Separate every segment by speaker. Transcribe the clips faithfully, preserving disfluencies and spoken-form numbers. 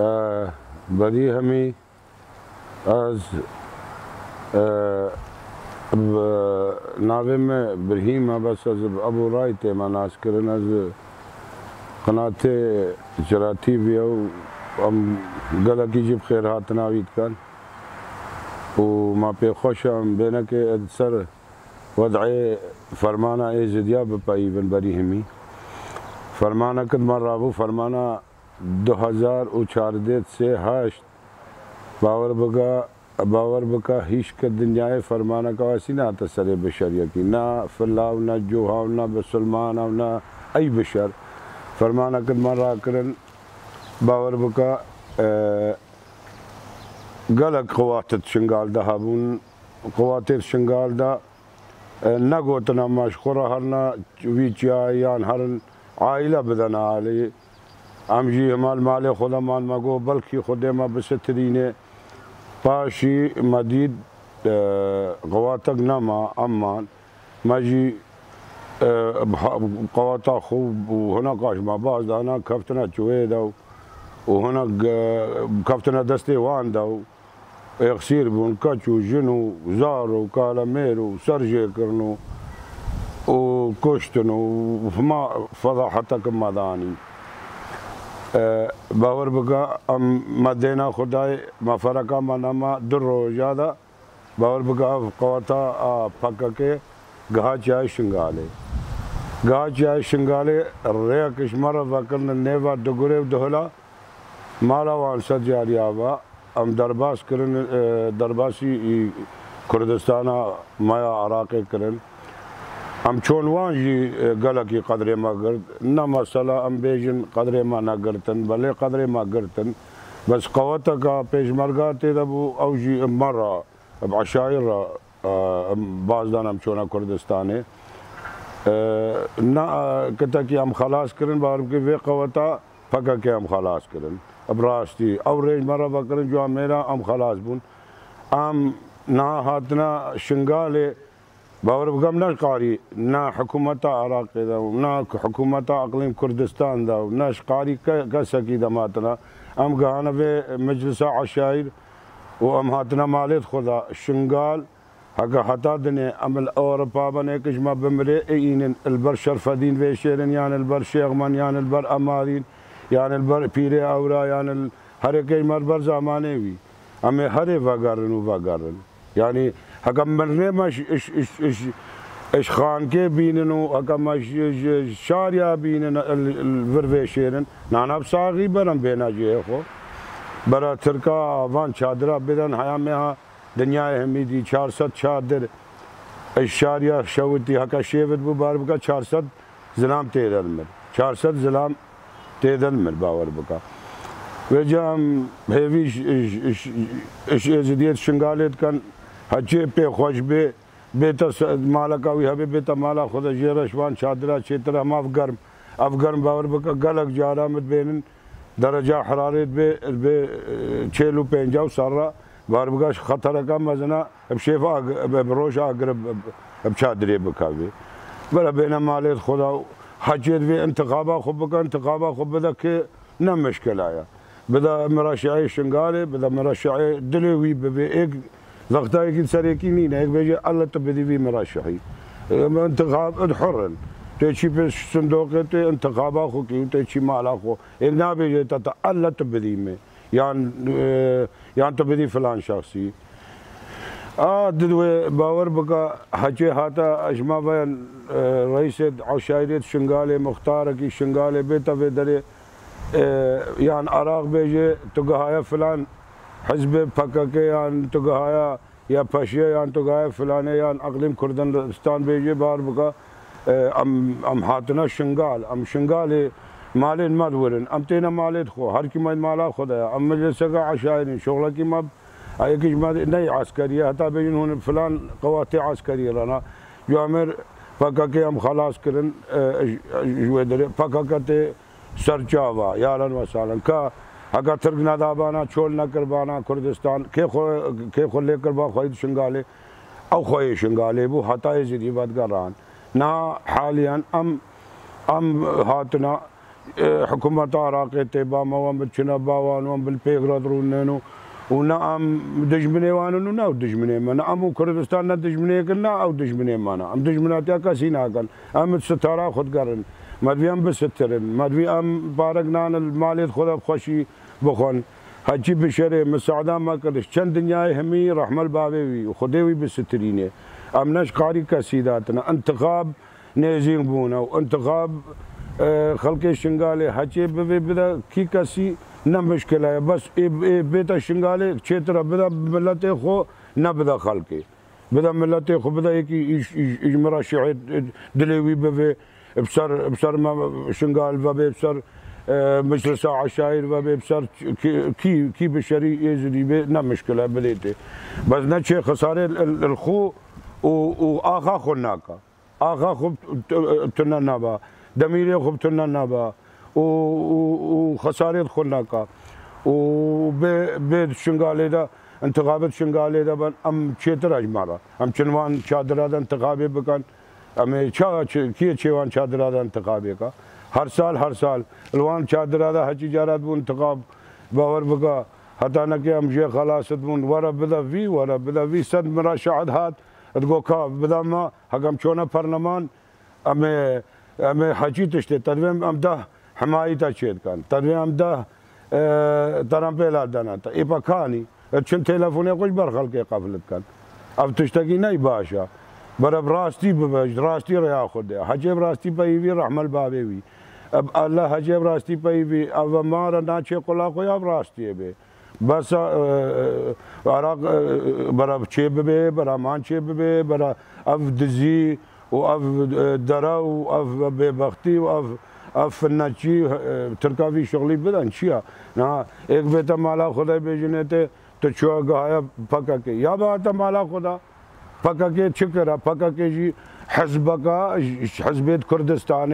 Speaker 1: برهîمê ez navê me Birhîm e bes ez bi Eborayê tême naskirin ez qenatê Çira T V û em gelekî jî bi xêr hatina wî dikin û me pêxweş e em bênekê ez ser wedeyê fermana Êzidiya bipeyivin Birhîmî. Fermanekî me rabû fermana du hezar û çardê sê heşt bawer bike bawer bike hîç ke dinyayê fermaneka wesî nehate serê beşeriyekî ne filav ne cûhav ne bisilmanav ne ey bişer fermanekî me rakirin bawer bike gelek qewatê Şengalê de hebûn qewatê Şengalê de negotin em ji xwe re herine wî çiyayê yan herin aîle bidin alî em jî himal malê xwe de man me got belkî xwedê me bisitirînê paşî me dît qewatek nema em man me jî qewata xwe û hinek ji me baz de hinek keftine çûyê de û hinek keftine destê wan de û yexsîr bûn keç û jin û zar û kalemêr û ser jêkirin û û kuştin û hema fedahetekin me danî. باور بکه ام مدینا خدای مفرقه من اما در روزا دا باور بکه قوتا پکه که گاه چای شنگاله گاه چای شنگاله ریا کشمر وکرن نیوا دگوره دهلا مالا وانسد جاری آوا ام درباس کرن درباسی کردستانا مایا عراق کرن ام چونوان جی گلکی قدر ما گرد نه مسئله ام بیجن قدر ما نگرتن بله قدر ما گرتن بس قوتا کا پیشمرگا تیدا بو او جی مرا اب عشایر بازدان ام چونا کردستانه نه کتا کی ام خلاص کرن بارم کی وی قوتا پکا کی ام خلاص کرن اب راستی او ریج مرا بکرن جو میرا ام خلاص بون ام نا هاتنا شنگاله باور بکم نه قاری نه حکومت عراق دا نه حکومت اقلیم کردستان دا نه قاری کسکی دماتنا ام گهانه به مجلس عشایر و ام هاتنا مالت خدا شنگال هکا حتا دنه عمل اورپا بنه کشما بمره این البر شرفدین و شیرن یان البر شیخمان یان البر امارین یان البر پیر اورا یان هر کی مربر زمانه وی امی هر وگرن و وگرن یعنی هکم مرنه مش اش اش اش اش خانکه بینن و هکم مش شاریا بینن الورویشیرن ناناب ساقی برم بیناجیه خو برا ترکا وان چادرا بدن هیامه ها دنیای همیدی چهارصد چادر اش شاریا شوتی هکا شیفت بو بار بکا چهارصد زلام تیدن مر چهارصد زلام تیدن مر باور بکا و جام هیویش اش اش ازدیت شنگالت کن هچه پی خوش به بیتا مالا کاوی هبه بیتا مالا خود جیرشوان چادرا چیتر هم اف گرم اف گرم باور بکا گلک جارامت بینن درجه حرارت به چهلو پینجاو سارا باور بکا خطر کم مزنا بشیفا بروش آگرب بچادری بکاوی برا بین مالت خدا حجیت وی انتخابا خوب بکا انتخابا خوب بدا که نه مشکل آیا بدا مراشعی شنگاله بدا مراشعی دلوی ببی ایک ضغطاي كي سريكي نينا هيك بيجي الله تبدي في مرشحي انتخاب حر تيجي في الصندوق انتخاب اخو كي تيجي مال اخو هيك نا بيجي تتا الله تبدي مي يعني يعني تبدي فلان شخصي اه ددوي باور بقى حكي هاتا اجمع بين رئيس عشايرة شنغالي مختار كي شنغالي بيتا في دري يعني عراق بيجي تقهايا فلان حزب پککه یان تگایا یا پشیه یان تگایا فلانه یان اقلیم کردستان بیجی بار بکا ام ام هاتنا شنگال ام شنگال مالین مدورن ام تینا مالت خو هر کی مال مالا خدا ام مجلس کا عشائرین شغل کی مب ایکش ما نی عسکریه حتی بیجن هون فلان قواتی عسکریه لنا جو امر پککه ام خلاص کرن جو در پککه سرچاوا یالن وسالن کا اگر ترک ندابانا چول نکر بانا کردستان که خو که خو لیکر با خوید شنگاله او خوی شنگاله بو حتی زدی بدگران نا حاليا ام ام هاتنا حکومت عراقی تبا موام بچنا باوان وام بالپیغرا دروننو ونا ام دجمنه وانو نا دجمنه من ام کردستان نا دجمنه کنا او دجمنه مانا ام دجمناتیا کسی نا کن ام ستاره خود کرن مدوی ام بسترن مدوی ام بارگنان المالت خود خوشی بخون حجی بشره مساعده ما کردش چند دنیای همی رحمل باوی و خداوی بسترینه ام نش قاری کسی داتنا انتخاب نزین بونا و انتخاب خلق شنگاله حجی بوی بدا کی کسی نه مشکل ہے بس بیتا شنگاله چیترا بدا ملت خو نه بدا خلقی بدا ملت خو بدا یکی اجمرا شیعه دلیوی بوی بسر بسر ما شنگال و بسر مجلس عشایر و بسر کی کی بشری ازدی به نه مشکل ہے بلیته بس نه چه خساره الخو و آخا خو ناکا آخا خوب تنا نبا دمیری خوب تنا نبا و خساره خو ناکا و به به شنگاله دا انتخابات شنگاله دا بن ام چیتر اجمارا ام چنوان چادرا دا انتخابی بکن امی چا کیه چیوان چادرا دا انتخابی کا هر سال هر سال الوان چادرا دا حجی جارات بون انتخاب باور بکا حتی نکی ام جه خلاصت بون ورا بدا وی ورا بدا وی صد مرا شاهد هات ادگو کا بدا ما حکم چونا پرلمان امی امی حجی تشته تدویم ام ده حمایتا چید کن تدویم ام ده ترام پیلا دانا تا ای پاکانی چند تلفونی خوش برخل که قفلت کن اب تشتگی نی باشا برای راستی بباش راستی ریا خوده حجیب راستی پایوی رحمل باوی اب الله حجیب راستی پایوی اب مارا ناچه قلا خوی اب راستی به بس عراق برای چه ببه برای مان چه ببه برای اف دزی و اف درا و اف ببختی و اف اف نچی ترکاوی شغلی بدن چیا نه ایک بیتا مالا خدا بیجنه ته تو چوا گایا پکا کے یا بات مالا خدا پکا کے چکرا پکا کے جی حزب کا حزبیت کردستان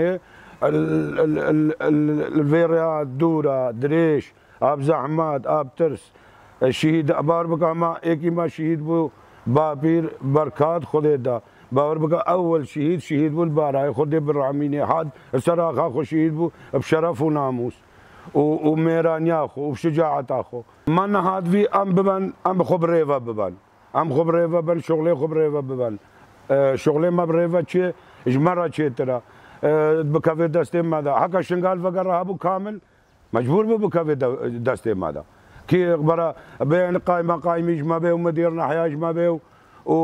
Speaker 1: الویرا دورا دریش آب زحمات آب ترس شهید بار بکا ما ایکی ما شهید بو با پیر برکات خود دا باور بکا اول شهید شهید بو البارای خود برعمین حاد سراخا خو شهید بو بشرف و ناموس و میرانیا خو و شجاعت خو من هاد وی ام ببن ام خب ریوا ببن ام خب ریوا ببن شغله خب ریوا ببن شغله ما ریوا چه اجمرا چه ترا بکاوی دسته مادا حقا شنگال وگر ابو کامل مجبور به بکاوی دسته مادا کی برا بین قائمه قائمه اجما به و مدير ناحيه اجما به و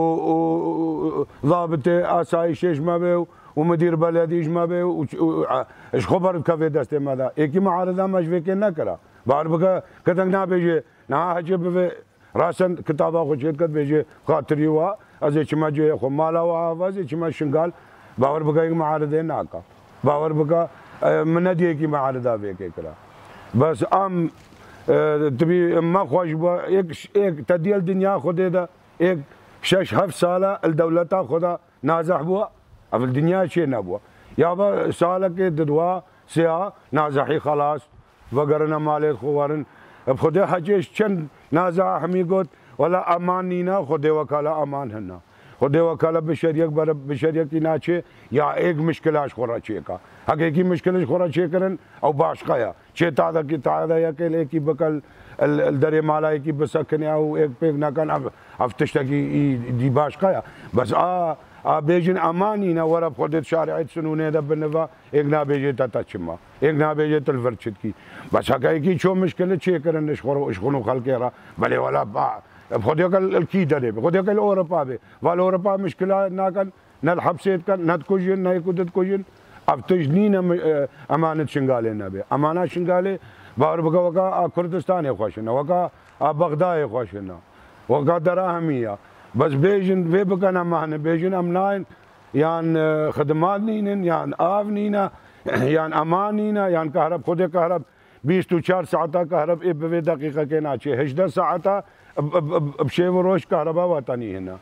Speaker 1: ضابط اسایش اجما به ومدير بلدي اجما به ايش خبر بكافي دسته ماذا ايكي معارضه مش فيك نكره بار بقى كتننا بيجي نا حجب راسن كتابه خو چيت كت بيجي خاطري وا از چما جو خو مالا وا واز چما شنگال باور بقى معارضه ناكا باور بقى من دي كي معارضه بك كرا بس ام تبي ما خوش ايك ايك تديل دنيا خود ده ايك شش هفت ساله الدولة خدا نازح بوا في الدنيا شيء نبوا يابا سالك ددوا سيا نازحي خلاص وقرنا مالت خوارن بخده حجيش چند نازح همي قد ولا امان نينا خده وكاله امان هنا خده وكاله بشريك بر بشريك ناچه يا ايك مشكلاش خورا چيكا حقيقي مشكلش خورا چيكرن او باشقايا چه تعدا کی تعدا يا كل ايكي بكل الدري مالا کی بسكن او ايك بيك نكن افتشتكي دي باشقايا بس اه بیجن امانی نه ورا خودت شارعیت سنونه ده بنوا ایک نا بیجه تا تچما ایک نا بیجه تل ورچت کی بس حکای کی چو مشکل چه کرن اشخرو اشخنو خلق را بله ولا با خودی کل الکی داره خودی کل اروپا به وال اروپا مشکلات ناکن نه حبسیت کن نه کوجن نه کودت کوجن اب تجنین امانت شنگاله نه به امانت شنگاله بار بگا وکا کردستان خوشنه وکا بغداد خوشنه وکا دراهمیه بس بیجن وی بکن امانه بیجن امناین یان خدمات نینن یان آب نینا یان امان نینا یان کهرب خود کهرب بیست و چهار ساعتا کهرب ای به دقیقه که ناچه هجده ساعتا بشه و روش کهربا وطنی هنا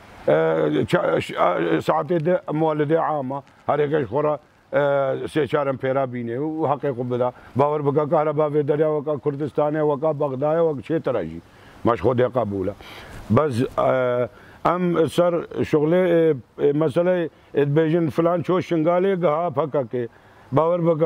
Speaker 1: ساعتی ده مولد عامه هر یکش خورا سه چهارم پیرا بینه و حقیقو بدا باور بکا کهربا وی دریا وکا کردستان وکا بغداد وکا چه تراجی مش خود قبوله بس ام سر شغله مسئله بیجن فلان چو شنگاله گها پکا که باور بکا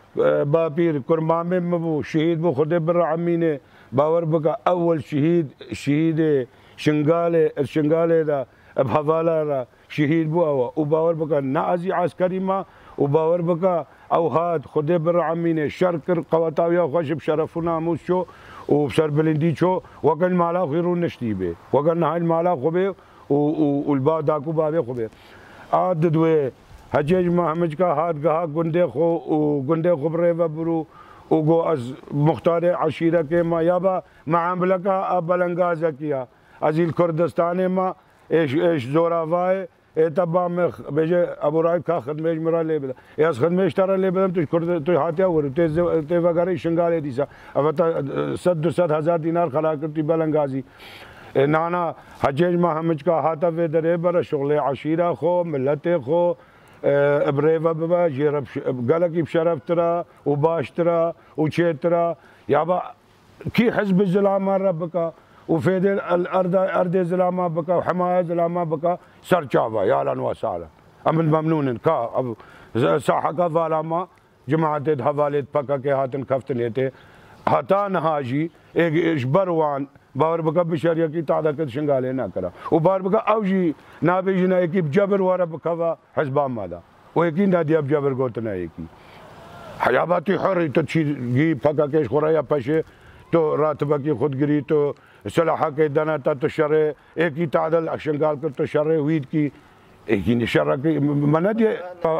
Speaker 1: باپیر قربان مبو شهید بو خود برعمینه باور بکا اول شهید شهید شنگاله شنگاله دا بحواله را شهید بو او و باور بکا نازی عسکری ما و باور بکا او هاد خود برعمینه شرکر قواتاویا خوش بشرف و ناموس شو و بسر بلندی شو وکن مالا خیرون نشتی به وکن نهاین مالا خوبه و البا داکو بابه خوبه عاد دوه حجیج محمد کا ہاتھ گہا گندے خو گندے خبرے وبرو اوگو از مختار عشیرہ کے ما یابا معاملہ کا بلنگازہ کیا از الکردستان ما ایش ایش زوراوائے اتبا میں بیجے ابو رائب کا خدمش مرا لے بدا یاس خدمش تارا لے بدا تو کرد تو ہاتیا ور تے تے وغیرہ شنگالے دیسا اب صد صد ہزار دینار خلا کرتی بلنگازی نانا حجیج محمد کا ہاتھ وے درے بر شغل عشیرہ خو ملت خو بريفا بابا جيرب قالك بشرف ترى وباش ترى وشي ترى يابا كي حزب الزلامه ربك وفيد الارض ارض الزلامه بك وحمايه الزلامه بك سرچاوا يا اهلا وسهلا امن ممنون كا ساحه کا فالما جماعه حوالے پکا کے ہاتن کفتنے تے ہتان حاجی ایک اشبروان باور بکا بشریہ کی تعداد شنگالے نہ کرا و باور بکا اوجی نابیجنا ایکی بجبر وارا بکوا حزبا مادا و ایکی نادی اب جبر گوتنا ایکی حیاباتی حر تو چیزی پکا کش خورا یا پشے تو راتبہ کی خودگری تو صلاحہ کے دانا تا تو شرع ایکی تعداد شنگال کر تو شرع ہوئی کی ایکی شرع کی منہ دی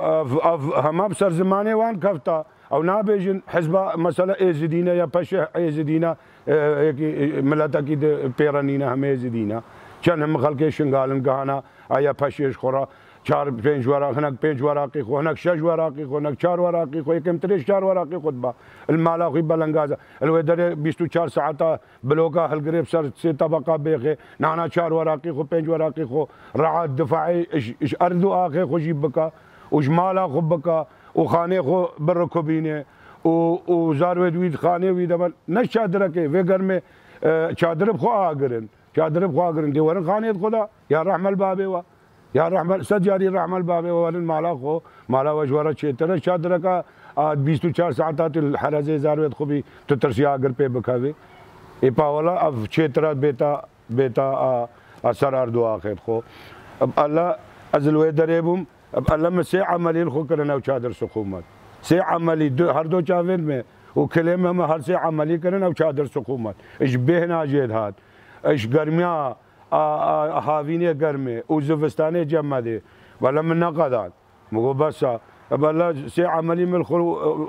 Speaker 1: ہم اب سر زمانے وان کفتا او نابیجن حزبا مسئلہ ایزدینہ یا پشے ایزدینہ ملتا کی بîranîna همه زدینا چند هم خلق شنگالن گهانا آیا پشیش خورا چار پنج وراق هناك پنج وراقي خو هناك شش وراقي خو هناك چار وراقي خو يكم تريش چار وراقي خطبة المالاخي بلنغازا الويدر بيستو چار ساعتا بلوكا هالقريب سر سي طبقة بيخي نانا چار وراقي خو پنج وراقي خو رعاد دفاعي اش اردو آخي خو جيبكا وش مالا خو بكا وخاني خو بركوبينه و زاروید وید خانه وید اما نه چادر که وگر میں چادر بخوا آگرن چادر بخوا آگرن دیورن خانه خدا یا رحم البابه و یا رحم سجاری رحم البابه و ولن مالا خو مالا وجوارا چیتر چادر کا بیس تو چار ساعتات الحرز زاروید خوبی تو ترسی آگر پہ بکھاوے ای پاولا اب چیتر بیتا بیتا اثر اردو آخر خو اب اللہ ازلوی دریبم اب اللہ میں سے عملی خو کرنا و چادر سخومت سه عملی دو هر دو چاوید میں و کلمه ما هر سه عملی کرن او چادر سقومت اش بهنا جید هات اش گرمیا هاوینه گرمه او زوستانه جمده ولا من نقدان مگو بس اب الله سه عملی من الخر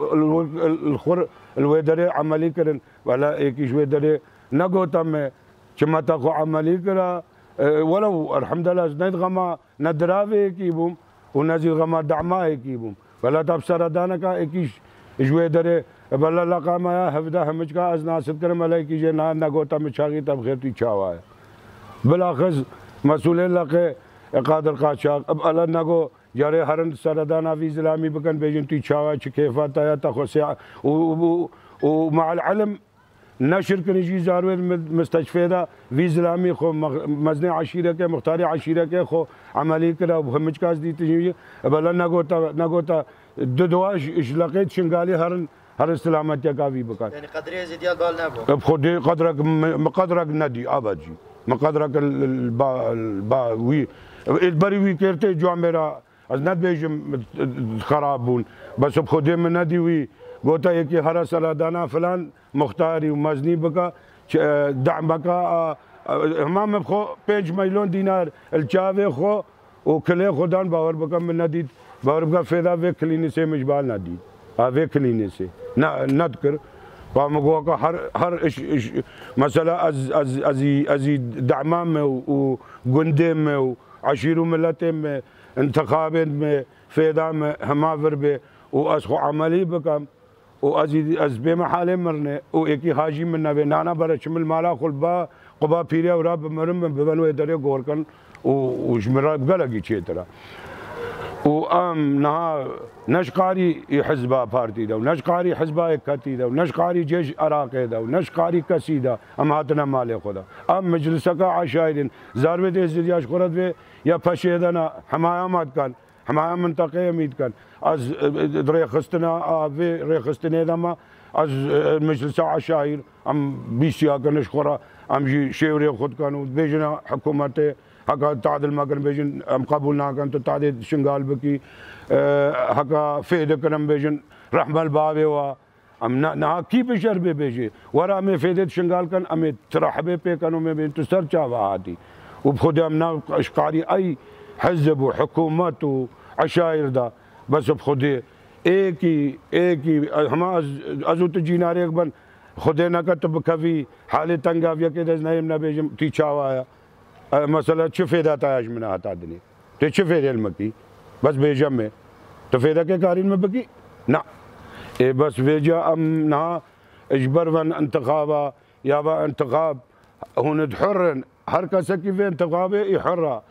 Speaker 1: الخر الودره عملی کرن ولا ایک ودره نگوتم چما تا خو عملی کرا ولو الحمد لله زنید غما ندراوی کیبوم و نزی غما دعمای کیبوم ولا تبصر دانكا اكيش جوي دري بلا لقا ما هفدا همج کا از ناسب کرم علی کی جے نا نگوتا مچاگی تب خیر تی چاوا ہے بالاخص مسئول لقه قادر قاچاق اب الا نگو جارے هرن سردانا في اسلامي بكن بيجن تی چاوا چ كيفات يا تخسع ومع العلم نشر کنجی زاروی مستشفى دا في اسلامي خو مزنی عشیره کے مختار عشیره کے خو عملی کرا همج کاس دی تجی بلا نگوتا نگوتا دو دواش اشلاقیت شنگالی هرن هر سلامت کا بھی بکار
Speaker 2: یعنی قدرے زیادہ بال نہ بو
Speaker 1: اب خود قدرک مقدرک ندی ابد جی مقدرک البا البا وی البری وی کرتے جو میرا از ند بیجم خرابون بس اب خود من ندی وی گوتا ہے کہ ہر سلادانہ فلان مختاری و مزنی بکا دعم بکا ہمام خو پنج میلیون دینار الچاوے خو و کلے خودان باور بکا من ندید باور بکا فیدا وے کلینے سے مجبال ندید وے کلینے سے ند کر فامگو کا ہر ہر مسئلہ از از ازی ازی دعمان میں و گندے میں و عشیر و ملتے میں انتخابات میں فیدا میں ہماور بے و از خو عملی بکم و ازی از بمحال مرنه و یکی حاجی من نبی نانا برای شمل مالا خلبا قبا پیریا و راب مرم ببنو اداره گور کن و شمرا بگلگی چه ترا و ام نها نشقاری حزبا پارتی دا و نشقاری حزبا اکتی دا و نشقاری جيش عراقی دا و نشقاری کسی دا ام هاتنا مال خدا ام مجلس کا عشایرین زاروت ازدیاش خورد و یا پشیدنا حمایامات کن حمایه منطقه مید کن از ریخستنا آوی ریخستنه دما از مجلس عشایر ام بیسیا کنش خورا ام جی شیوری خود کنو بیجنا حکومت حقا تعدل ما کن بیجن ام قبول ناکن تو تعدل شنگال بکی حقا فیده کنم بیجن رحم البابی و ام نا کی بشر به بیجی ورا می فیده شنگال کن ام ترحبه پی کنو می بین تو سر چاوا آتی و بخود ام نا اشقاری ای حزب و حکومت و عشایر دا بس بخودی ایک ہی ایک ہی ہم ازو تجینا ریک بن خودے نہ کتب کبھی حال تنگا ویا کہ دز نیم نہ بیجم تی چاوا مثلا چفیدا تاج منا ہتا دنی تے چفید علم کی بس بیجم میں تو فیدا کے کارین میں بکی نہ اے بس ویجا ام نہ اجبر ون انتخابا یا با انتخاب هون حر هر کس کی في انتخاب حره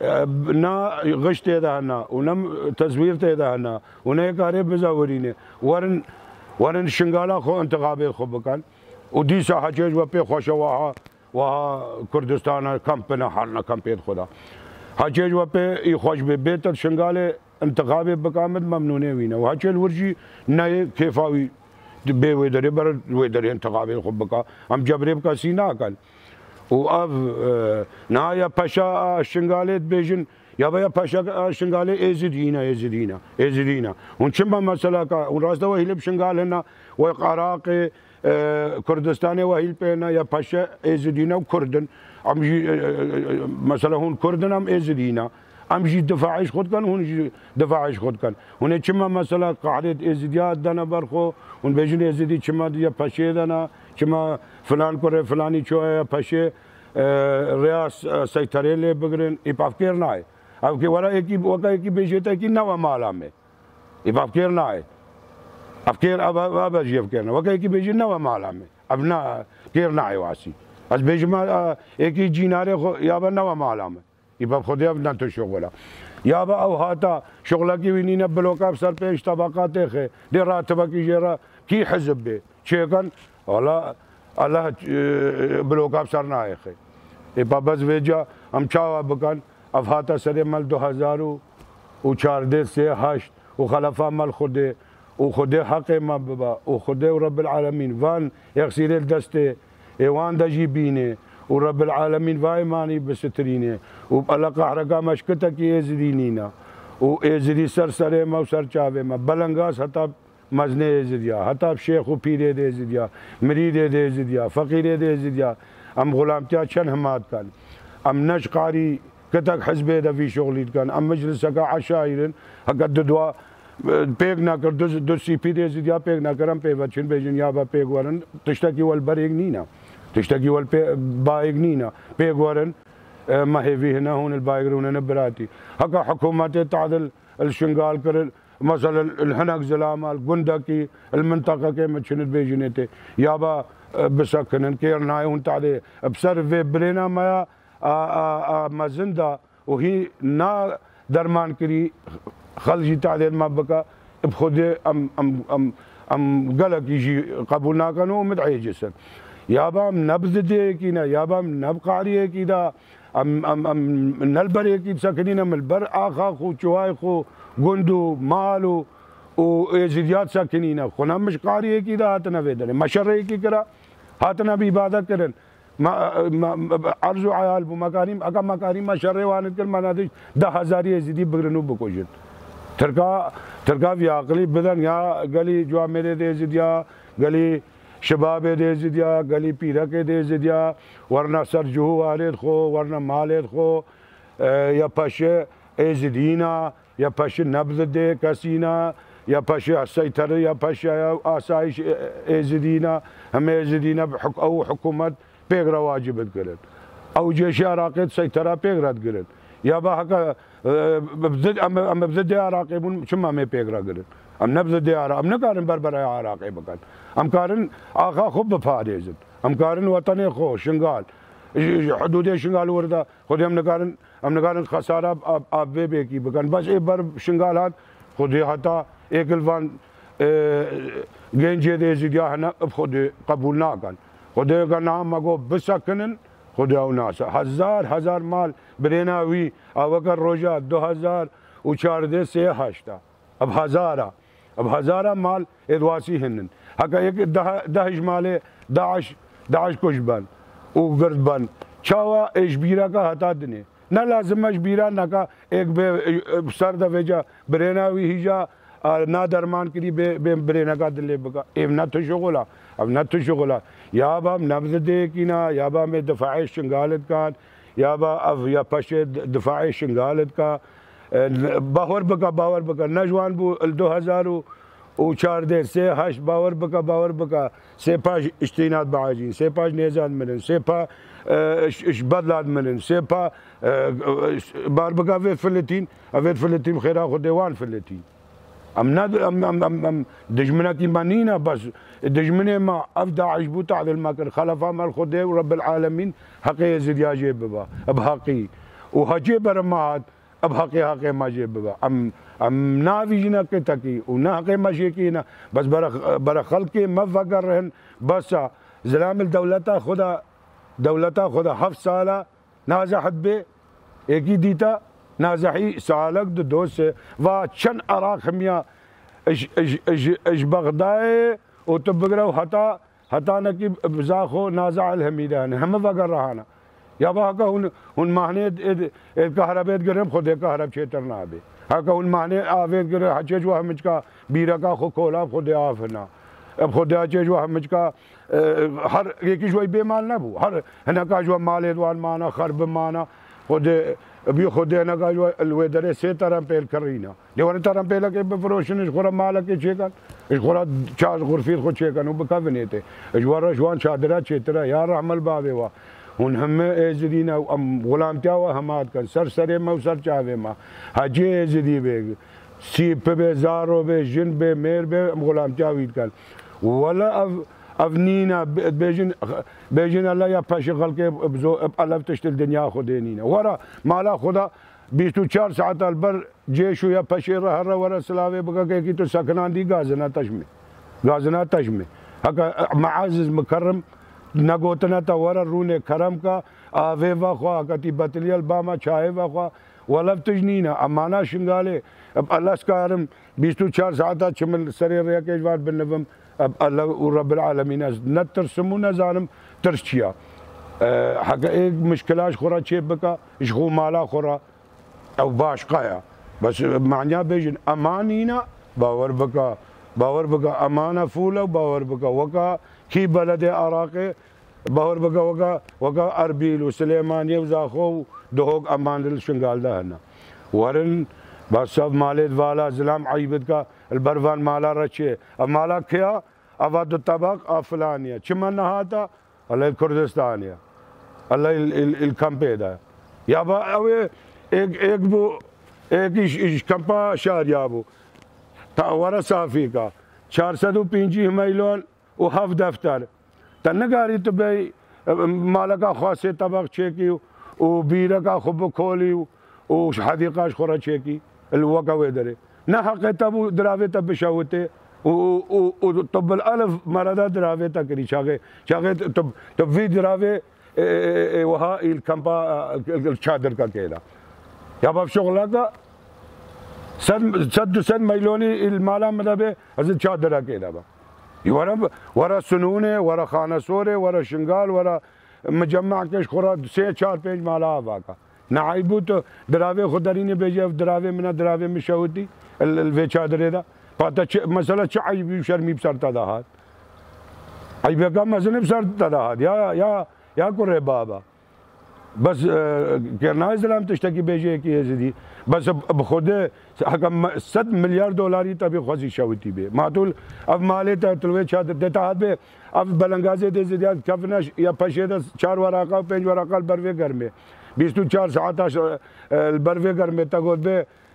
Speaker 1: نا غش تهدهنا ونم تصوير تهدهنا ونهيك هاري بزاورينه ورن ورن شنغالا خو انتخابي خو بكان ودي ساحه جيج وبي خوشه وها وها كردستان كامبنا حالنا كامبيت خدا حاجيج وبي يخوش ببيت شنغالي انتخابي بكامد ممنونة وينه وهاجل ورجي ناي كيفاوي بي ويدري بر ويدري انتخابي خو بكا ام جبري بكا سينا كان وأف نهاية باشا شنغالي بيجن يا بيا باشا شنغالي ازدينا ازدينا ازدينا ونشمba مثلا كا ونراسدا وهيل بشنغالنا وقراقي كردستاني وهيل بينا يا باشا ازدينا وكردن ام مثلا هون كردن ام ازدينا ام جي دفاعش خود كان هون دفاعش خود كان هون چما مثلا قاعده ازديات دنا برخو هون بيجن ازدي چما يا باشا دنا چما فلان كره فلاني شويه باشا رئاس سيكتريل بگرن يبافكير ناي اب كي ورا اكي وكا اكي بيجيتا كي نوا مالا مي يبافكير ناي افكير اب اب جيفكير وكا اكي بيجي نوا مالا مي ابنا كير ناي واسي از بيجما اكي جيناري يابا نوا مالا مي يبقى خدي ابنا تو شغله يابا او هاتا شغلك وينينا بلوكا بسر بيش طبقات اخي دي راتبك جيرا كي حزب بي شيكن والله الله بلوكا بسرنا يا اخي يبقى بس ويجا ام چاوا بكن افهاتا سري مال دو هزار وچارده سه هشت وخلفا مال خده وخده حق ما بابا وخده رب العالمين وان يغسير الدسته ايوان دا جيبينه ورب العالمين واي ماني بسترينه وبلقى حركه مشكتك يزدينينا ويزدي سر سر ما وسر چاوه ما بلنگاس حتى مزنه ازدیا حتی شیخ و پیر ده ازدیا مرید ده ازدیا فقیر ده ازدیا ام غلامتیا چن حماد کن ام نش قاری کتک حزب ده فی شغلیت کن ام مجلس کا عشایرن حقت دوا پیگ نکر دو دو سی پی ده ازدیا پیگ نکرم پی وچن بیجن یا با پیگ ورن تشتکی ول بریگ نینا تشتکی ول بایگ نینا پیگ ورن ما هي هنا هون البايقرون نبراتي هكا حكومات تعدل الشنغال كرل مثلا الهنق زلامه القندقي المنطقه كيما شنو بيجنيتي يابا بسكنن كيرناي وانت عليه بسر في برينا ما مازندا وهي نا درمان كري خلجي تعديل ما بكا بخدي ام ام ام ام قالك يجي قبولنا كانوا مدعي جسر يابا نبذ دي كينا يابا نبقى عليه كذا ام ام ام نلبري كي ساكنين من البر اخا خو شواي خو قندو مالو وزيديات ساكنين خنا مش قاريه كذا هاتنا فيدر مشري كي كرا هاتنا بعبادة كرن ما ارجو عيال بمكارم اكا مكارم مشري واند كل منادش ده هزار يزيدي بغرنو بكوجن تركا تركا في عقلي بدن يا قالي جو میرے دے زیدیا قالي شباب دے زیدیا قالي پیرا کے دے زیدیا ورنا سر جو والد خو ورنا مالد خو يا باشا ازدينا يا باشا نبذ دي كاسينا يا باشا السيطرة يا باشا آسايش ازدينا هم ازدينا بحك او حكومات بيغرا واجبت قرن او جيش عراقي سيطرة بيغرا قرن يا باهكا ببزد ام ببزد عراقي بون شما مي بيغرا قرن ام نبذ دي عراق ام نكارن بربر عراقي بكن ام كارن اخا خب بفاريزن ام كارن وطني خو شنغال حدود شنغال وردا خدي ام نكارن ام نكارن خسارة اب بي كي بكن بس اي بر شنغالات خدي حتى ايكلفان گنجه دي زيديا هنا خدي قبولنا كان خدي كنا ماغو بسكنن خدي او ناس هزار هزار مال بريناوي او وكر روجا دو هزار و چارده سه هشتا اب هزارا اب هزارا مال ادواسی هنن هکا یک ده دهش مال داعش داعش کش بن و گرد بن چاوا اشبیرا کا ہتا دنے نہ لازم اشبیرا نہ کا ایک بے سر دا وجا برینا وی ہجا نہ درمان کری بے برینا کا دلے بکا ام نہ تو شغلا اب نہ تو شغلا یا با نبض دے کینا یا با میں دفاع شنگالت کان یا با اب یا پش دفاع شنگالت کا باور بکا باور بکا نجوان بو دو ہزار و چار دے سے ہش باور بکا باور بکا سے پاش اشتینات بعاجین سے پاش نیزان منن سے پا بدلات منن سے پا بار بکا وید فلتین وید فلتین خیرا خود دیوان فلتین ام ند ام ام ام ام دجمنا کی مانینا بس دجمنا ما افدع عجبو تعدل ما كان خلفا مال خدي ورب العالمين حقي يزيد يا جيببا ابحقي وهجي برمات ابحقي حقي ما جيببا ام ام نافي جنا كتكي ونحقي ما شيكينا بس برا برا خلقي ما فقرهن بس زلام الدولة خدا دولة خدا حف سالة نازحت به ايكي ديتا نازحي سالك دو سے و چن عراق همیا اش اش اش اش بغداد وتبقروا حتى حتى نكي بزاخو نازع الهميدان هم فقر رهانا يا باكا هون هون مهنه الكهرباء قرم خد كهرب شيترنا به هكا هون مهنه آفيد قرم حجج وهمجكا بيركا خو كولا خد آفنا اب خد حجج وهمجكا هر يكي شوي بمال نبو هر هناك جو مال دوال مانا خرب مانا خد ابي خدينا قالوا الويدر سي ترى بيل كرينا ديوان ترى بيل كي بفروشن ايش خورا مالك شيكان ايش خورا تشاز غرفيت خو شيكان وبكافنيته اجوار جوان شادرات شترا يا رحمل بابي وا هن هم ازدينا ام غلام تاوا همات كان سر سر ما وسر چاوي ما حجي ازدي بي سي بي زارو بي جن بي مير بي غلام تاوي كان ولا أف افنينا بيجن بيجن الله يا باشا خلق بزو الف تشتل الدنيا خدينينا ورا مالا خدا بیست و چهار ساعت البر جيشو يا باشا راه ورا سلاوي بقى كي تو سكنان دي غازنا تشمي غازنا تشمي هكا معزز مكرم نغوتنا تا ورا رونه كرم کا اوي واخوا كتي بتليل باما چاي واخوا ولف تجنينا امانا شنغالي الله سكارم بیست و چهار ساعت چمل سرير يا كيجوار بنفم الله ورب العالمين نترسمونا زانم ترشيا حق ايه مشكلاش خورا شي بكا اشخو مالا خورا او باش قايا بس معناه بيجن امانينا باور بكا باور بكا امانه فولا باور بكا وكا كي بلد عراقي باور بكا وكا وكا اربيل وسليمانيه وزاخو دهوك امان الشنغال ده هنا ورن بس सब मालेद वाला ज़िलाम आइबत का البروان माला रचे अब माला क्या अवाद तबक अफलानिया चिमन नहाता अल्लाह कुर्दिस्तानिया अल्लाह इल कंपेदा या बा अवे एक एक वो एक इश इश कंपा शार याबो तावरा साफी का चार सौ पिंची मैलोन वो हफ दफ्तर तन्नगारी तो बे माला का खासे तबक चेकी वो बीरा का खुब खोली वो हदीकाश खुरा चेकी الوقا ويدري نحق تبو دراوي تب شاوته و و طب الالف مرada دراوي تكري شاغه شاغه تب تب في دراوي وها الكامبا الشادر का كده يا باب شغلك سد سد سد ميلوني المالا مدبه از شادر كده با ورا ورا سنونه ورا خانه سوره ورا شنغال ورا مجمع كش خورا سه چار پنج مالا واقع نعيبوت دراوي خدريني بيجي دراوي من دراوي مشاودي الفيتشادر ده فاتا مثلا شو عيب شرمي بسرطة ده هاد عيب كم مثلا بسرطة ده هاد يا يا يا كره بابا بس كرناي زلام تشتكي بيجي كي يزيدي بس بخده حكم ست مليار دولاري تبي خوزي شاودي به ما تقول अब माले तलवे छात्र देता हाथ में अब बलंगाजे दे दिया कफनश या पशेदा चार वराका पेंच वराका बरवे घर में بیست و چهار ساعت البروي घर में تقول به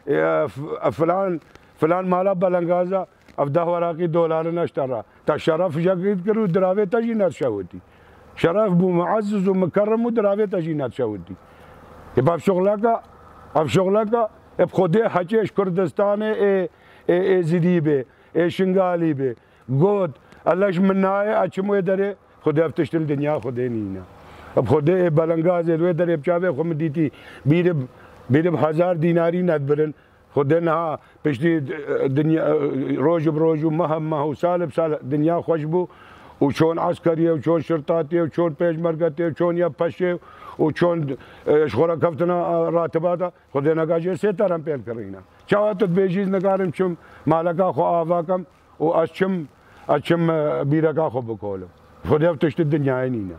Speaker 1: فلان فلان مالا بلنگازا अब ده وراقي دولار نشترى تا شرف جاكيد كرو دراوي تجي نتشاودي شرف بو معزز ومكرم ودراوي تجي نتشاودي يبقى شغلك اب شغلك اب خودي حجيش كردستان اي اي زيدي به اي شنغالي به قود الله مناي اچمو يدري خودي افتشتل الدنيا خودي نينا अब खुदे बलंगाज वे दर चावे खुम दीती बीरब बीरब हजार दीनारी नदबरन خودنا پشتی دنیا روز بروز و ماه ماه و سال بسال دنیا خوش بو و چون عسکریه و چون شرطاتیه و چون پیشمرگتیه و چون یا پشه و چون شخورا کفتنا راتباتا خودنا گاجی سه ترم پیل کرینا چاوت بیجیز نکارم چم مالکا خو آواکم و از چم از چم بیرکا خو بکولم خودیا تشت دنیا نینا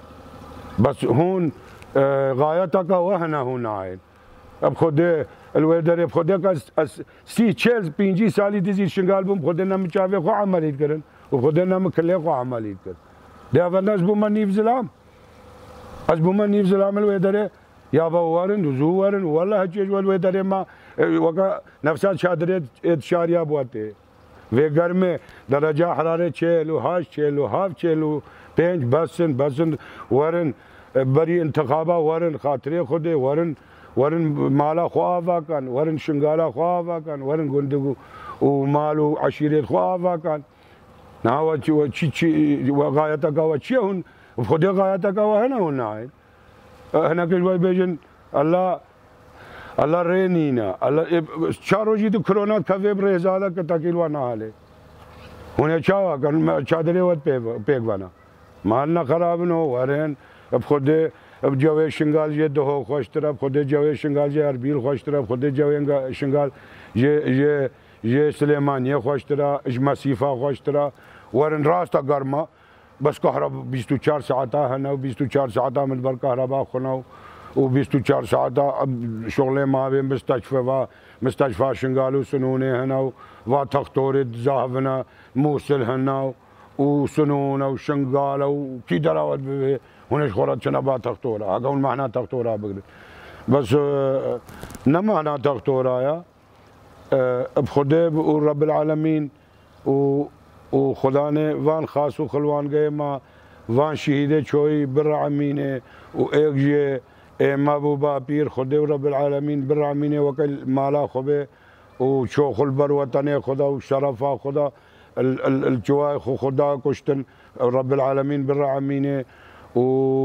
Speaker 1: بس هون غايتك وهنا هون عين بخده الويدر بخده كاس سي تشيلز بينجي سالي دزي شنغال بوم خدنا مشافي خو عمليت كرن وخدنا مكلي خو عمليت كرن ده فناس بوم نيف زلام از بوم نيف زلام الويدر يا بوارن زوارن والله هجج والويدر ما وكا نفسات شادرت شاريا بوته ve गर्मे درجه حراره چهل و هشت چهل و هفت چهل و پنج بسن بسن ورن بری انتخابا ورن خاطره خوده ورن ورن مالا خواه کن ورن شنگالا خواه کن ورن گندگو و مالو عشیرت خواه کن نه و چی چی و غایتا کا چی هون خود غایتا کا هنا هون نه هنا که وای بیجن الله الله رینینا الله چاروجی تو کرونا کوی برزالا که تکیلوا نه حاله هونه چاوا کن چادری ود پیگوانا مال نه خراب نو ورن خود جوی شنگال یه دو خوش طرف خود جوی شنگال یه اربیل خوش طرف خود جوی شنگال یه یه یه سلیمانیه خوش طرف اج مسیفا خوش طرف ورن راستا گرما بس كهرباء بیست و چهار ساعتا هنا و بیست و چهار ساعتا من بر كهرباء خنا و بیست و چهار ساعتا شغل ما بين مستشفى و مستشفى شنغالو سنونه هنا و تختور زاهبنا موصل هنا و سنونه و شنغالو و كي دراوت به هونش خورد چنا با تختورا اگون معنا تختورا بگرد بس نما انا تختورا يا بخده و رب العالمين و و خدا نے وان خاص و خلوان گئے ما وان شہید چوئی برعمین و ایک یہ محبوبہ پیر خدا رب العالمین برعمین وکل مالا خبے و چو خل بر وطن خدا و شرفا خدا الجوائے خدا کشتن رب العالمین برعمین و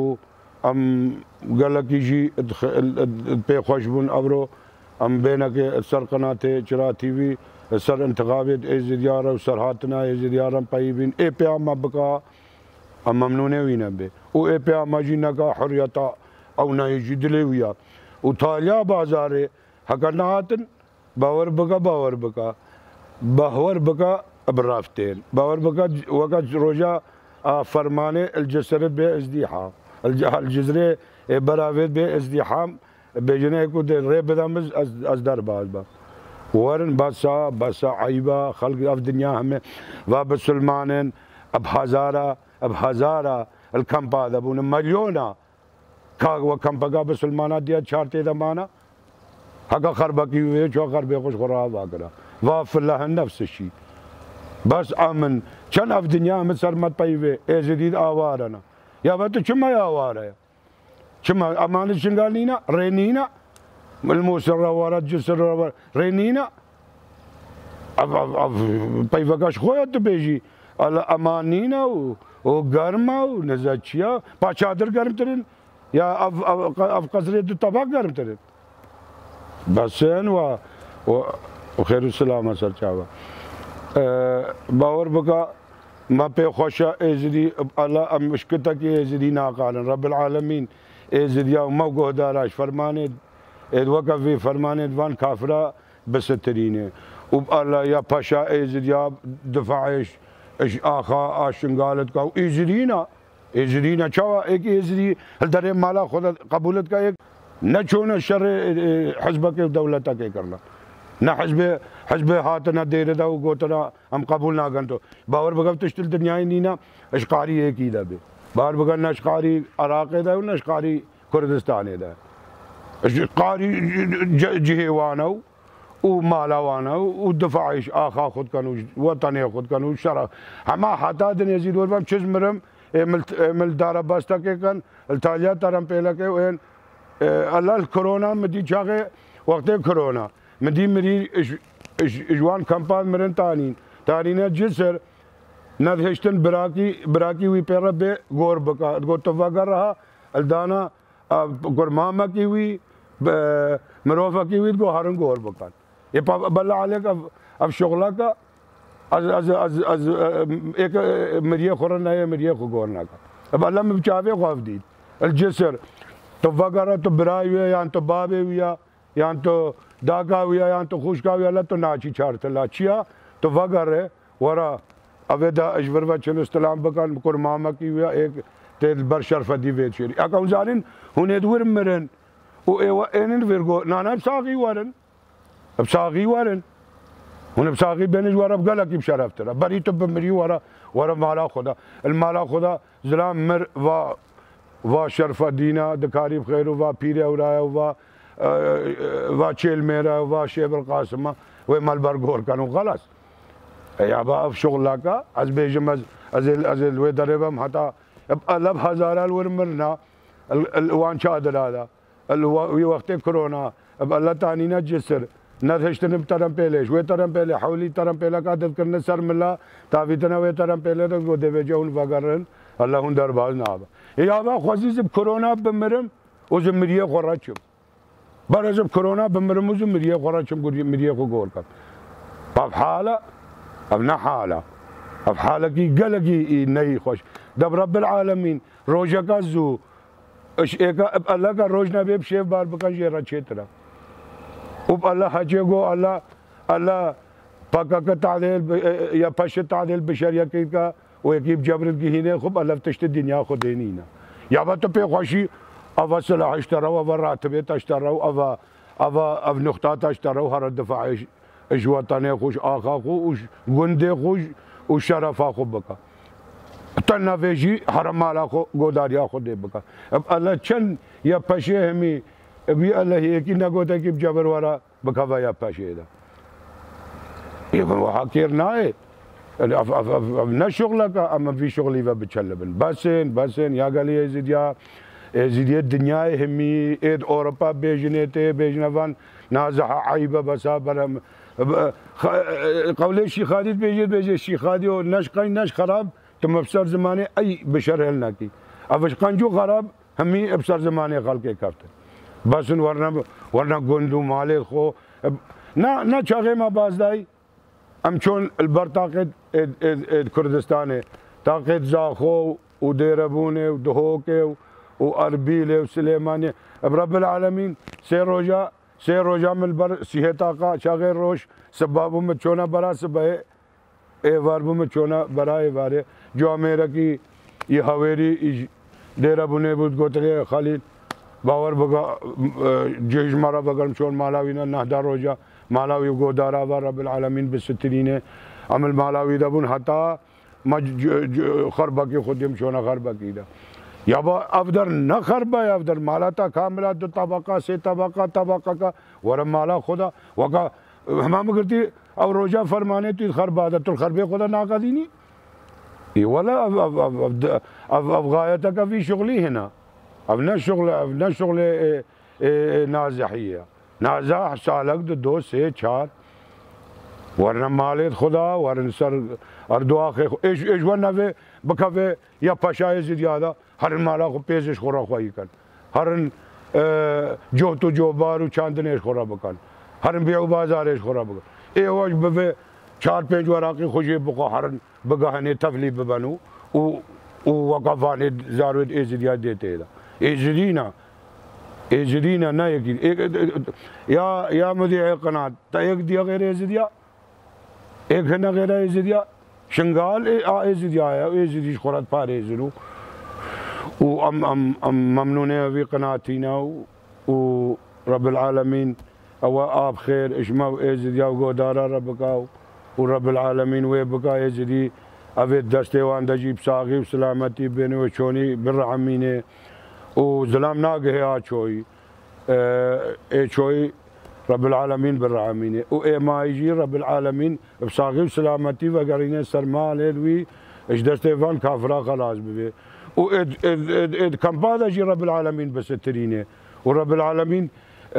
Speaker 1: ام گلکی جی پہ خوشبون ابرو ام بینک سر قناتے چرا ٹی وی سر انتخابات ازديارا وسرهاتنا ازديارا طيبين اي بي ما بقى ممنونة وينا به و اي بي ما جينا حرية او نايجي دلويا وتاليا بازار حقناتن باور بقى باور بقى باور بقى برافتين باور بقى وقت رجا فرمانه الجسر بازدحام الجزري براويت بازدحام بجنه كود ريب دامز از درباز با ورن بسا بسا عيبة خلق في الدنيا هم وبسلمان اب هزارة اب هزارة الكامب هذا بون مليونا كا وكامبا بسلمانات ديا شارتي دمانا حقا خربكي ويه شو خربي خوش خراب واقرا واف الله نفس الشيء بس امن كان في الدنيا هم سرمت بايوه ازديد اوارنا يا بتو كما يا اوارا كما امان شنغالينا رينينا الموسر ورا جسر رينينا اف اف بايفكاش خويا تبيجي على امانينا وغرما ونزاتشيا باشادر گرم ترين يا اف اف قصري طباق گرم ترين بس و وخير السلامه سر چاوا باور بقى ما بي خوشا ازدي الله مشكلتك ازدي ناقال رب العالمين ازدي وما قهداراش فرمانه اد وقف في فرمان ادوان كافرة بسترينه وبالله يا باشا ازدياب دفاعش اش اخا شنغالت کا ازدينا ازدينا چوا ایک ازدي هل در مالا خود قبولت کا ایک نہ چون شر حزب کے دولت کے کرنا نہ حزب حزب ہاتنا دیر دا گوتنا ہم قبول نہ گنتو باور بغو تشتل دنیا نینا اشقاری ایک ہی دا بے باور بغن اشقاری عراق دا و اشقاری کردستان دا قاري جهوانو ومالوانو ودفاعش اخا خود كانوا وطني خود كانوا شرف اما حتى دن يزيد والبام چز مرم مل دار باستا كان التاليا ترم پهلا کے وين الله الكورونا مدي جاغه وقت كورونا مدي مري اجوان كامبان مرن تانين تانين جسر ندهشتن براكي براكي وي پرب غور بقا گوتوا کر رہا الدانا گرماما کی ہوئی مروفا کی ہوئی کو ہارن گور بکان بالله عليك اف شغلك از از از از ایک مریه خورنا ہے مریه خو گورنا کا اب اللہ میں چاوے خوف دید الجسر تو وغیرہ تو برائی ہویا یا تو بابے ہویا یا تو داگا ہویا یا تو خوشکا ہویا اللہ تو ناچی چھارتا اللہ چیا تو وغیرہ ورا اویدہ اجور وچن استلام بکن کرماما کی ہویا ایک تیل بر شرف دی وید شیری اکا انزالین ہونید ورم مرن او ایوہ اینن ورگو نانا بساقی ورن بساقی ورن هون بساقي بينج ورا بقالك بشرف ترى بريتو بمري ورا ورا مالا خدا المالا خدا زلام مر و و شرف دينا دكاري بخير و بيري ورايا و و تشيل ميرا و شيب القاسمه و مالبر غور كانوا خلاص يا با في شغلك از بيجم از از الويدربم حتى الف هزار الورمرنا الوان شادر هذا وقت كورونا الله تانينا جسر نتشتنب ترم پہلے شوے ترم پہلے حولی ترم پہلے کا عادت کرنے سر ملا تاویتنا وے ترم پہلے تو گودے وجہ ان وگرن اللہ ہن درباز نہ آبا یا با خوازی سے کرونا بمرم او زمریه خورچم برز کرونا بمرم او زمریه خورچم گوری مریه کو گور کا اب حاله اب نہ حاله اب حاله کی گلگی نہیں خوش دب رب العالمین روزہ کا زو ایک اللہ کا روز نہ بیب شیف بار بکا یہ رچیترا وب الله حجيجو الله الله باكا تعديل يا باش تعديل بشريه كيكا ويجيب جبر الجهينه خب الله تشت الدنيا خدينينا يا بات بيخوشي افا سلاح اشتروا افا راتب اشتروا افا افا اف نقطات اشتروا هر الدفاع اجواتاني خوش اخا خوش غندي خوش وشرفا خو بكا تنافيجي حرم مالا خو غوداريا خو دي بكا الله چن يا پشه همي ابھی اللہ یہ کی نہ گوتا کہ جبر وارا بکھاوا یا پاشے دا یہ وہاں کیر نہ ہے اب نہ شغلہ کا اما في شغلی و بچلبن بسن بسن یا گلی ازدیا ازدیا دنیا ہمی اید اوروپا بیجنیتے بیجنوان نازح عیبہ بسا برم قولی شیخادیت بیجید بیجید شیخادی و نش قین نش خراب تو مبصر زمانے ای بشر حل نہ کی اب قنجو خراب ہمی ابصر زمانے خلق کرتے بس ورنہ ورنہ گندو مالک خو نہ نہ چاغے ما بازدائی ام چون البر طاقت کردستان ہے طاقت زاخو و دیربونے و دہوکے و اربیلے و سلیمانے اب رب العالمین سے روجہ سے روجہ من البر سیہتا کا چاغے روش سبابوں میں چونا برا سبہے اے واربوں میں چونا برا اے وارے جو میرا کی یہ حویری دیربونے بود گوترے خالد باور بگا جيش مرة بقى مشون مالاوينا نهدار روجا مالاوي وقودارا رب العالمين بالسترين عمل مالاوي دبون حتى ما خربا خود يمشون خربا كده يابا افدر نه خربا يا افدر مالاتا كاملة دو طبقة سه طبقة طبقة کا ورم مالا خدا وقا همام کرتی او روجا فرمانے تو خربا ده تو خربے خدا ناقديني ولا اف غايتك في شغلي هنا اب نہ شغل اب نہ شغل نازحیہ نازح سالک دو دو سے چار ورنہ مالت خدا ورن سر اردوا خ ايش ايش ونوي بكفي يا باشا زياده هرن مالا خو پیزش خورا خوای کن هرن جو تو جو بارو چاندنش خورا بکن هرن بیو بازارش خورا بکن ای واج به چار پنج وراقی خوشی بقا هرن بگهنه تفلی ببنو و وقفانه زارود ازدیا دیتے دا اجرينا اجرينا نا يكيد يا يا مذيع القناة تا يك ديا غير ازديا ایک هنا غير ازديا شنغال ازديا يا ازديش خورات پار ازدو و ام ام ام ممنونة في قناتنا و رب العالمين او اب خير اشماو ازديا وقودارا ربكا ورب العالمين ويبكا ازدي افي دستيوان دجيب ساغي وسلامتي بيني وشوني بالرحمينه و زلام ناقه آچوي ايچوي رب العالمين بالرحمين و اي ما يجي رب العالمين بصاغي وسلامتي وقرينا سرمان الوي ايش دستيفان كافرا خلاص ببي و اد اد اد اد كمبادا يجي رب العالمين بسترينه ورب العالمين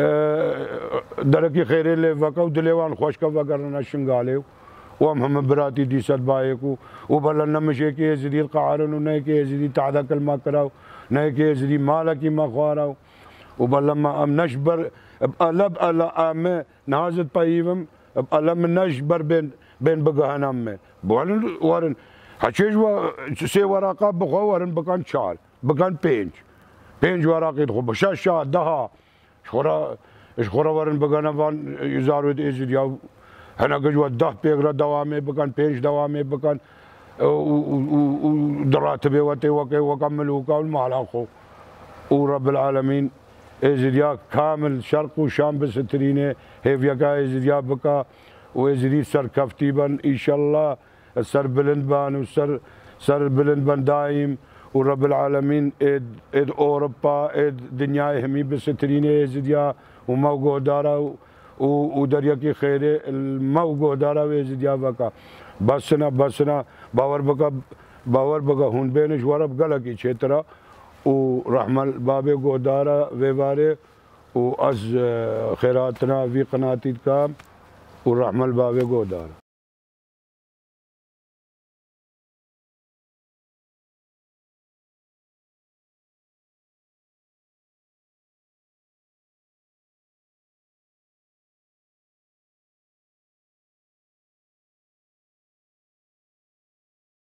Speaker 1: دركي خير اللي وقا ودليوان خوشكا وقرنا شنغالي وهم هم براتي دي سد بايكو وبلنا مشي كي يزيد القعارن وناي كي يزيد تعدا كلمه كراو ناي كي يزيد مالك ما خواراو وبلما ام نشبر لب الا ام نازت پاییوم علم نش بر بین بین بگهنم من بولن وارن هچیج و سه ورقه بخو وارن بکن چار بکن پنج پنج ورقه خو بشه شا ده شورا شورا وارن بگنم وان یزارود ازید یا هنگه جو ده پیغرا دوامه بکن پنج دوامه بکن ودراتبه وتي وكي وكمل وكمل مالكو ورب العالمين ازديا كامل شرق وشام بسترينه هيفيكا ازديا بكا وازدي سر كفتيبن ان شاء الله سر بلند بان وسر سر بلند بان دايم ورب العالمين اد اد اوروبا اد دنيا همي بسترينه ازديا وموجو دارا ودريا کی خير الموجو دارا ازديا بكا بسنا بسنا باور بكا باور بكا هون بينش ورب قال کی چترا ورحمل بابي گودارا ويواري واز خيراتنا في قناتي كام ورحمل بابي گودارا